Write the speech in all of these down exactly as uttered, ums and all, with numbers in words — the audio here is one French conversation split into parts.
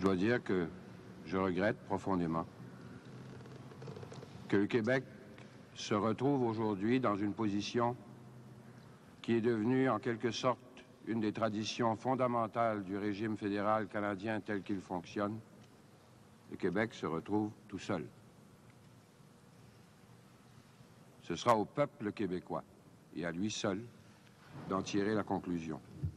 Je dois dire que je regrette profondément que le Québec se retrouve aujourd'hui dans une position qui est devenue en quelque sorte une des traditions fondamentales du régime fédéral canadien tel qu'il fonctionne. Le Québec se retrouve tout seul. Ce sera au peuple québécois et à lui seul d'en tirer la conclusion.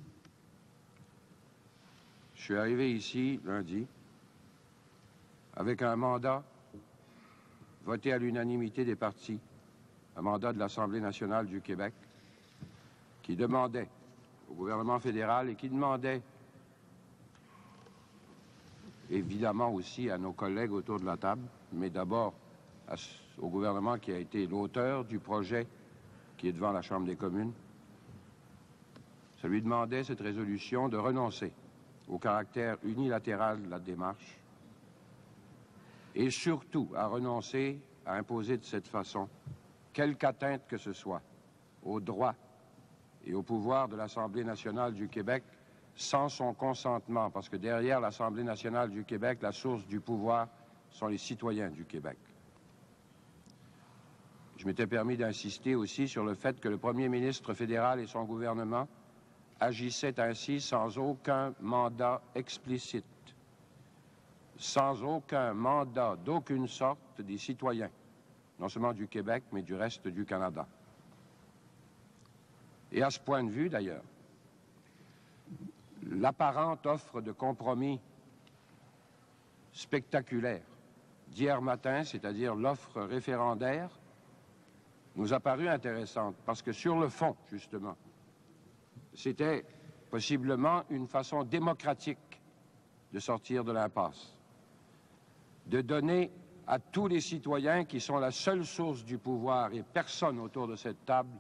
Je suis arrivé ici lundi avec un mandat voté à l'unanimité des partis, un mandat de l'Assemblée nationale du Québec qui demandait au gouvernement fédéral et qui demandait évidemment aussi à nos collègues autour de la table, mais d'abord au gouvernement qui a été l'auteur du projet qui est devant la Chambre des communes. Ça lui demandait, cette résolution, de renoncer au caractère unilatéral de la démarche et surtout à renoncer à imposer de cette façon quelque atteinte que ce soit aux droits et au pouvoir de l'Assemblée nationale du Québec sans son consentement, parce que derrière l'Assemblée nationale du Québec, la source du pouvoir sont les citoyens du Québec. Je m'étais permis d'insister aussi sur le fait que le premier ministre fédéral et son gouvernement agissaient ainsi sans aucun mandat explicite, sans aucun mandat d'aucune sorte des citoyens, non seulement du Québec, mais du reste du Canada. Et à ce point de vue, d'ailleurs, l'apparente offre de compromis spectaculaire d'hier matin, c'est-à-dire l'offre référendaire, nous a paru intéressante, parce que sur le fond, justement, c'était possiblement une façon démocratique de sortir de l'impasse, de donner à tous les citoyens qui sont la seule source du pouvoir, et personne autour de cette table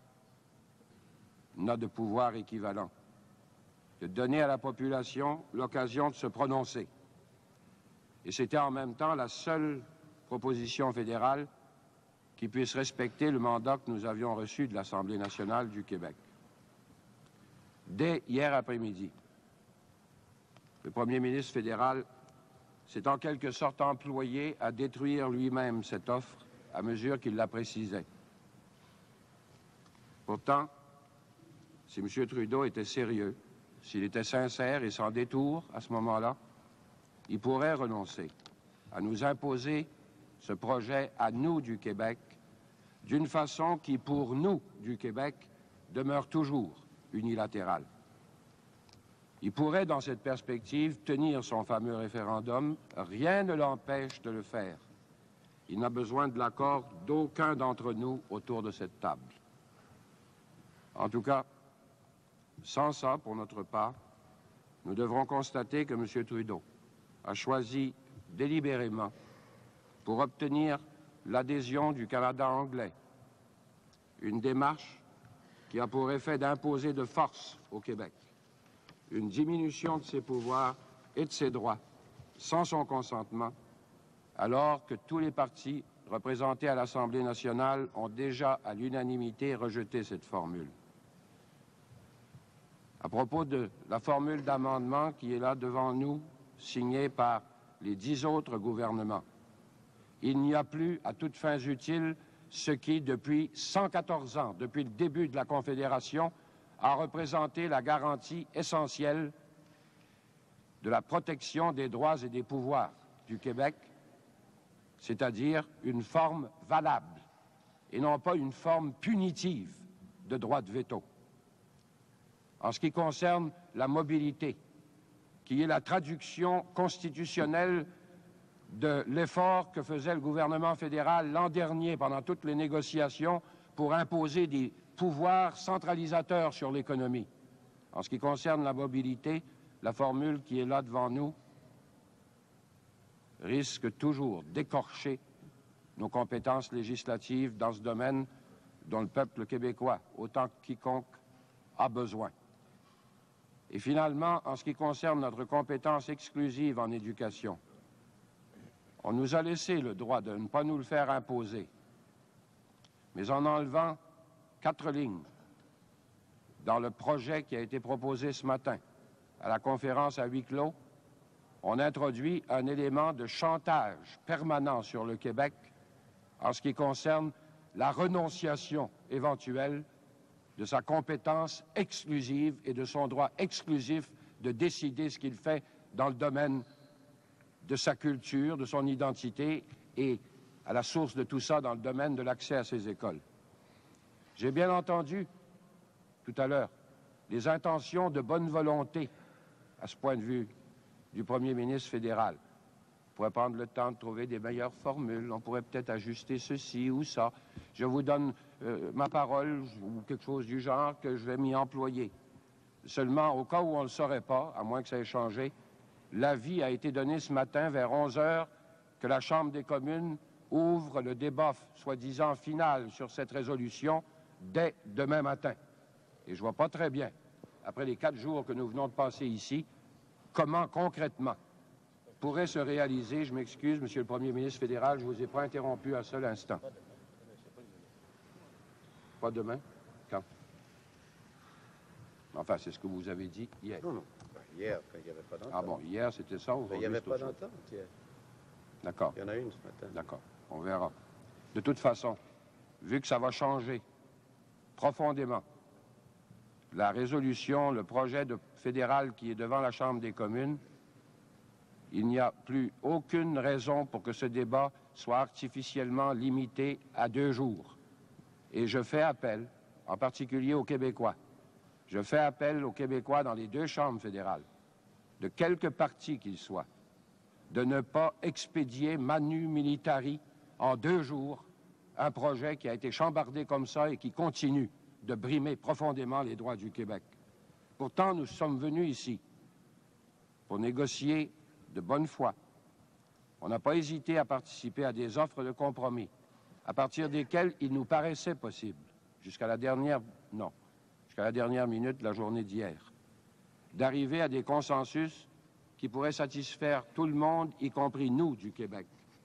n'a de pouvoir équivalent, de donner à la population l'occasion de se prononcer. Et c'était en même temps la seule proposition fédérale qui puisse respecter le mandat que nous avions reçu de l'Assemblée nationale du Québec. Dès hier après-midi, le premier ministre fédéral s'est en quelque sorte employé à détruire lui-même cette offre à mesure qu'il la précisait. Pourtant, si M. Trudeau était sérieux, s'il était sincère et sans détour à ce moment-là, il pourrait renoncer à nous imposer ce projet à nous du Québec d'une façon qui, pour nous du Québec, demeure toujours unilatérale. Il pourrait, dans cette perspective, tenir son fameux référendum. Rien ne l'empêche de le faire. Il n'a besoin de l'accord d'aucun d'entre nous autour de cette table. En tout cas, sans ça, pour notre part, nous devrons constater que M. Trudeau a choisi délibérément, pour obtenir l'adhésion du Canada anglais, une démarche qui a pour effet d'imposer de force au Québec une diminution de ses pouvoirs et de ses droits sans son consentement, alors que tous les partis représentés à l'Assemblée nationale ont déjà à l'unanimité rejeté cette formule. À propos de la formule d'amendement qui est là devant nous, signée par les dix autres gouvernements, il n'y a plus, à toutes fins utiles, ce qui, depuis cent quatorze ans, depuis le début de la Confédération, a représenté la garantie essentielle de la protection des droits et des pouvoirs du Québec, c'est-à-dire une forme valable et non pas une forme punitive de droit de veto. En ce qui concerne la mobilité, qui est la traduction constitutionnelle de l'effort que faisait le gouvernement fédéral l'an dernier pendant toutes les négociations pour imposer des pouvoirs centralisateurs sur l'économie. En ce qui concerne la mobilité, la formule qui est là devant nous risque toujours d'écorcher nos compétences législatives dans ce domaine dont le peuple québécois, autant que quiconque, a besoin. Et finalement, en ce qui concerne notre compétence exclusive en éducation, on nous a laissé le droit de ne pas nous le faire imposer, mais en enlevant quatre lignes dans le projet qui a été proposé ce matin à la conférence à huis clos, on introduit un élément de chantage permanent sur le Québec en ce qui concerne la renonciation éventuelle de sa compétence exclusive et de son droit exclusif de décider ce qu'il fait dans le domaine de sa culture, de son identité et à la source de tout ça dans le domaine de l'accès à ses écoles. J'ai bien entendu tout à l'heure les intentions de bonne volonté à ce point de vue du premier ministre fédéral. On pourrait prendre le temps de trouver des meilleures formules, on pourrait peut-être ajuster ceci ou ça. Je vous donne euh, ma parole ou quelque chose du genre que je vais m'y employer. Seulement, au cas où on ne le saurait pas, à moins que ça ait changé, l'avis a été donné ce matin vers onze heures que la Chambre des communes ouvre le débat soi-disant final sur cette résolution dès demain matin. Et je ne vois pas très bien, après les quatre jours que nous venons de passer ici, comment concrètement pourrait se réaliser, je m'excuse, Monsieur le Premier ministre fédéral, je ne vous ai pas interrompu un seul instant. Pas demain? Quand? Enfin, c'est ce que vous avez dit hier. Non, non. Hier, quand il n'y avait pas d'entente. Ah bon, hier, c'était ça? Il n'y avait pas d'entente hier. D'accord. Il y en a une ce matin. D'accord. On verra. De toute façon, vu que ça va changer profondément la résolution, le projet de fédéral qui est devant la Chambre des communes, il n'y a plus aucune raison pour que ce débat soit artificiellement limité à deux jours. Et je fais appel, en particulier aux Québécois, je fais appel aux Québécois dans les deux chambres fédérales, de quelque parti qu'ils soient, de ne pas expédier manu militari en deux jours un projet qui a été chambardé comme ça et qui continue de brimer profondément les droits du Québec. Pourtant, nous sommes venus ici pour négocier de bonne foi. On n'a pas hésité à participer à des offres de compromis, à partir desquelles il nous paraissait possible, jusqu'à la dernière, non, jusqu'à la dernière minute de la journée d'hier, d'arriver à des consensus qui pourraient satisfaire tout le monde, y compris nous du Québec.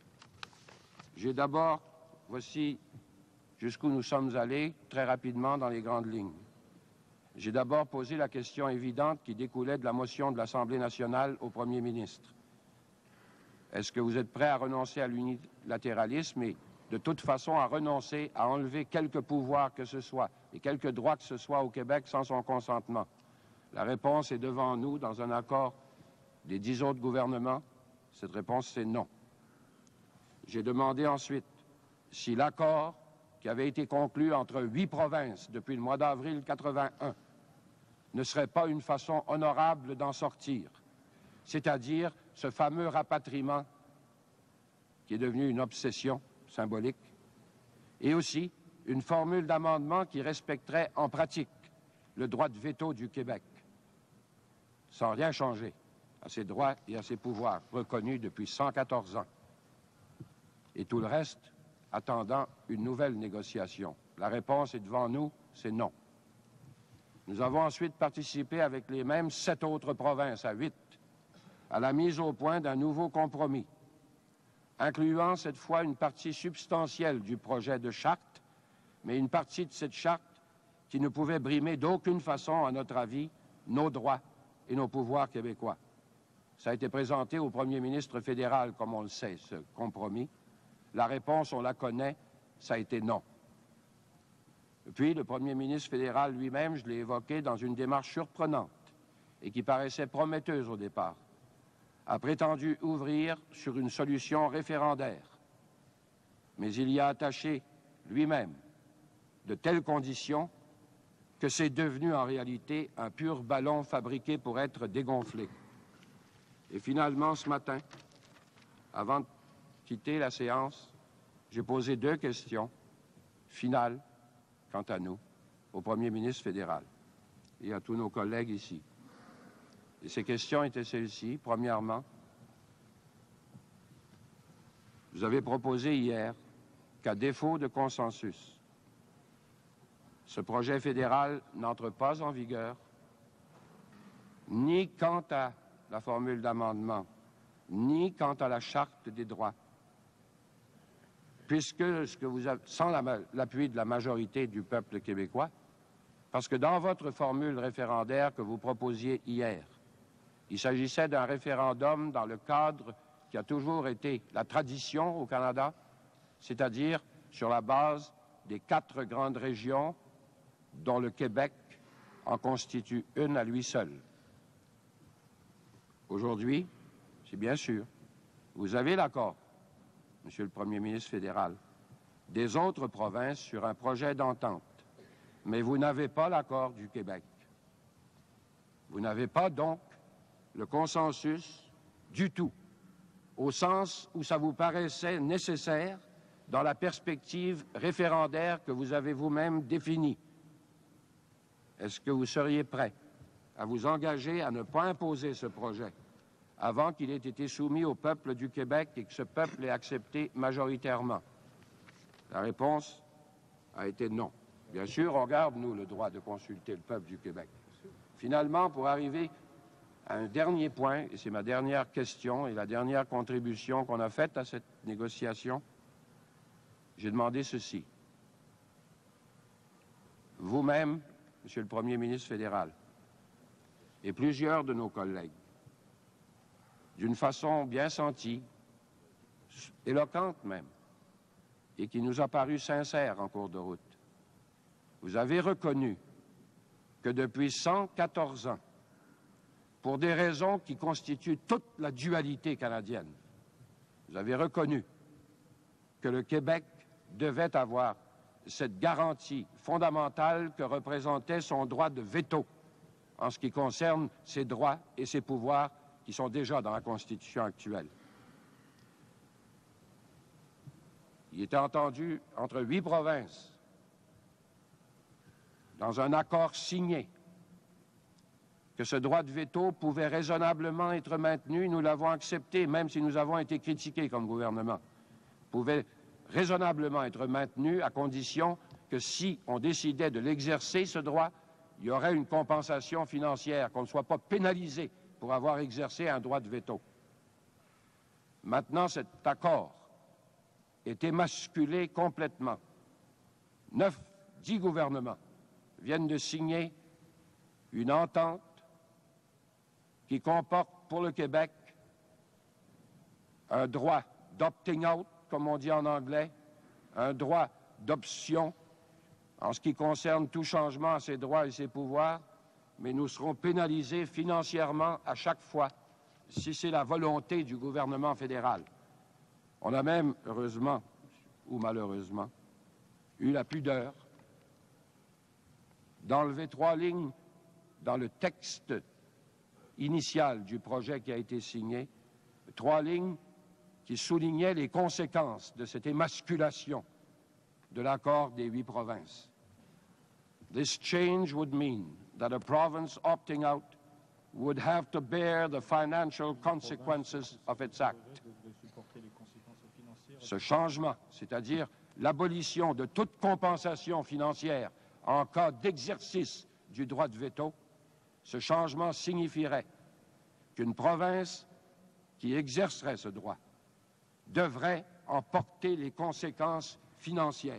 J'ai d'abord, voici jusqu'où nous sommes allés très rapidement dans les grandes lignes. J'ai d'abord posé la question évidente qui découlait de la motion de l'Assemblée nationale au Premier ministre. Est-ce que vous êtes prêt à renoncer à l'unilatéralisme et de toute façon à renoncer à enlever quelques pouvoirs que ce soit et quelques droits que ce soit au Québec sans son consentement? La réponse est devant nous dans un accord des dix autres gouvernements. Cette réponse, c'est non. J'ai demandé ensuite si l'accord qui avait été conclu entre huit provinces depuis le mois d'avril quatre-vingt-un ne serait pas une façon honorable d'en sortir, c'est-à-dire ce fameux rapatriement qui est devenu une obsession symbolique, et aussi une formule d'amendement qui respecterait en pratique le droit de veto du Québec, sans rien changer à ses droits et à ses pouvoirs reconnus depuis cent quatorze ans. Et tout le reste attendant une nouvelle négociation. La réponse est devant nous, c'est non. Nous avons ensuite participé avec les mêmes sept autres provinces, à huit, à la mise au point d'un nouveau compromis, incluant cette fois une partie substantielle du projet de charte, mais une partie de cette charte qui ne pouvait brimer d'aucune façon, à notre avis, nos droits et nos pouvoirs québécois. Ça a été présenté au premier ministre fédéral, comme on le sait, ce compromis. La réponse, on la connaît, ça a été non. Puis, le premier ministre fédéral lui-même, je l'ai évoqué dans une démarche surprenante et qui paraissait prometteuse au départ, a prétendu ouvrir sur une solution référendaire. Mais il y a attaché lui-même de telles conditions que c'est devenu en réalité un pur ballon fabriqué pour être dégonflé. Et finalement, ce matin, avant de quitter la séance, j'ai posé deux questions finales, quant à nous, au premier ministre fédéral et à tous nos collègues ici. Et ces questions étaient celles-ci. Premièrement, vous avez proposé hier qu'à défaut de consensus, ce projet fédéral n'entre pas en vigueur, ni quant à la formule d'amendement, ni quant à la charte des droits, puisque ce que vous avez, sans l'appui de la majorité du peuple québécois, parce que dans votre formule référendaire que vous proposiez hier, Il s'agissait d'un référendum dans le cadre qui a toujours été la tradition au Canada, c'est-à-dire sur la base des quatre grandes régions dont le Québec en constitue une à lui seul. Aujourd'hui, c'est bien sûr, vous avez l'accord, Monsieur le Premier ministre fédéral, des autres provinces sur un projet d'entente, mais vous n'avez pas l'accord du Québec. Vous n'avez pas donc le consensus du tout, au sens où ça vous paraissait nécessaire dans la perspective référendaire que vous avez vous-même définie. Est-ce que vous seriez prêt à vous engager à ne pas imposer ce projet avant qu'il ait été soumis au peuple du Québec et que ce peuple ait accepté majoritairement? La réponse a été non. Bien sûr, on garde, nous, le droit de consulter le peuple du Québec. Finalement, pour arriver à un dernier point, et c'est ma dernière question et la dernière contribution qu'on a faite à cette négociation, j'ai demandé ceci. Vous-même, Monsieur le Premier ministre fédéral, et plusieurs de nos collègues, d'une façon bien sentie, éloquente même, et qui nous a paru sincère en cours de route, vous avez reconnu que depuis cent quatorze ans, pour des raisons qui constituent toute la dualité canadienne, vous avez reconnu que le Québec devait avoir cette garantie fondamentale que représentait son droit de veto en ce qui concerne ses droits et ses pouvoirs qui sont déjà dans la Constitution actuelle. Il était entendu entre huit provinces, dans un accord signé, que ce droit de veto pouvait raisonnablement être maintenu. Nous l'avons accepté, même si nous avons été critiqués comme gouvernement. Pouvait raisonnablement être maintenu à condition que si on décidait de l'exercer, ce droit, il y aurait une compensation financière, qu'on ne soit pas pénalisé pour avoir exercé un droit de veto. Maintenant, cet accord est émasculé complètement. Neuf, dix gouvernements viennent de signer une entente qui comporte pour le Québec un droit d'opting out, comme on dit en anglais, un droit d'option en ce qui concerne tout changement à ses droits et ses pouvoirs, mais nous serons pénalisés financièrement à chaque fois si c'est la volonté du gouvernement fédéral. On a même, heureusement ou malheureusement, eu la pudeur d'enlever trois lignes dans le texte initial du projet qui a été signé, trois lignes qui soulignaient les conséquences de cette émasculation de l'accord des huit provinces. This change would mean that a province opting out would have to bear the financial consequences of its act. Ce changement, c'est-à-dire l'abolition de toute compensation financière en cas d'exercice du droit de veto, ce changement signifierait qu'une province qui exercerait ce droit devrait en porter les conséquences financières.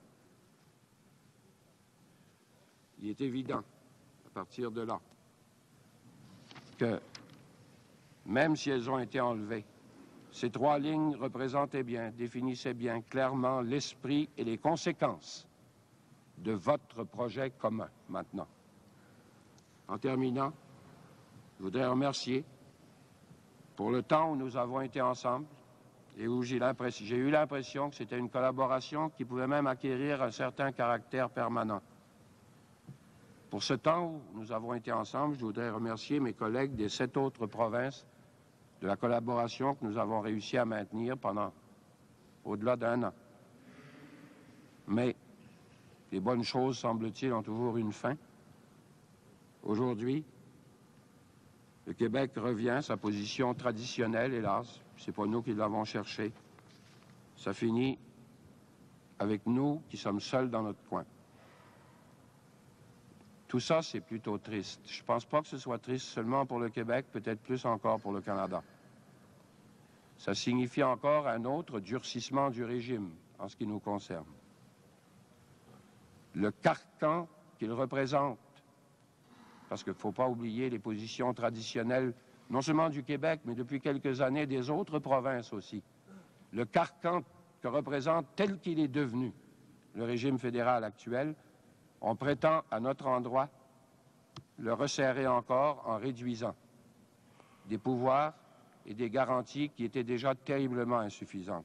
Il est évident, à partir de là, que même si elles ont été enlevées, ces trois lignes représentaient bien, définissaient bien clairement l'esprit et les conséquences de votre projet commun maintenant. En terminant, je voudrais remercier pour le temps où nous avons été ensemble et où j'ai l'impression, j'ai eu l'impression que c'était une collaboration qui pouvait même acquérir un certain caractère permanent. Pour ce temps où nous avons été ensemble, je voudrais remercier mes collègues des sept autres provinces de la collaboration que nous avons réussi à maintenir pendant au-delà d'un an. Mais les bonnes choses, semble-t-il, ont toujours une fin. Aujourd'hui, le Québec revient à sa position traditionnelle, hélas. C'est pas nous qui l'avons cherché. Ça finit avec nous qui sommes seuls dans notre coin. Tout ça, c'est plutôt triste. Je ne pense pas que ce soit triste seulement pour le Québec, peut-être plus encore pour le Canada. Ça signifie encore un autre durcissement du régime en ce qui nous concerne. Le carcan qu'il représente, parce qu'il ne faut pas oublier les positions traditionnelles non seulement du Québec, mais depuis quelques années des autres provinces aussi. Le carcan que représente tel qu'il est devenu le régime fédéral actuel, on prétend à notre endroit le resserrer encore en réduisant des pouvoirs et des garanties qui étaient déjà terriblement insuffisantes.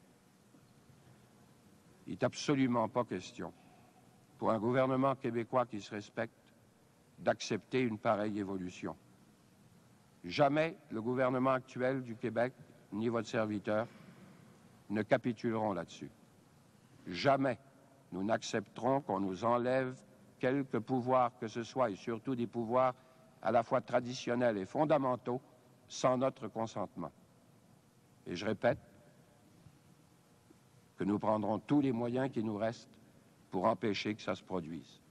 Il n'est absolument pas question, pour un gouvernement québécois qui se respecte, d'accepter une pareille évolution. Jamais le gouvernement actuel du Québec, ni votre serviteur, ne capituleront là-dessus. Jamais nous n'accepterons qu'on nous enlève quelque pouvoir que ce soit, et surtout des pouvoirs à la fois traditionnels et fondamentaux, sans notre consentement. Et je répète que nous prendrons tous les moyens qui nous restent pour empêcher que ça se produise.